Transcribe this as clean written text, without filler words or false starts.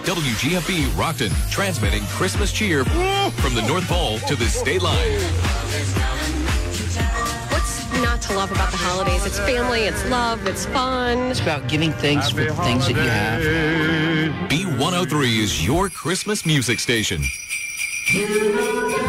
WGFB Rockton, transmitting Christmas cheer from the North Pole to the state line. What's not to love about the holidays? It's family, it's love, it's fun. It's about giving thanks for the things that you have. B103 is your Christmas music station.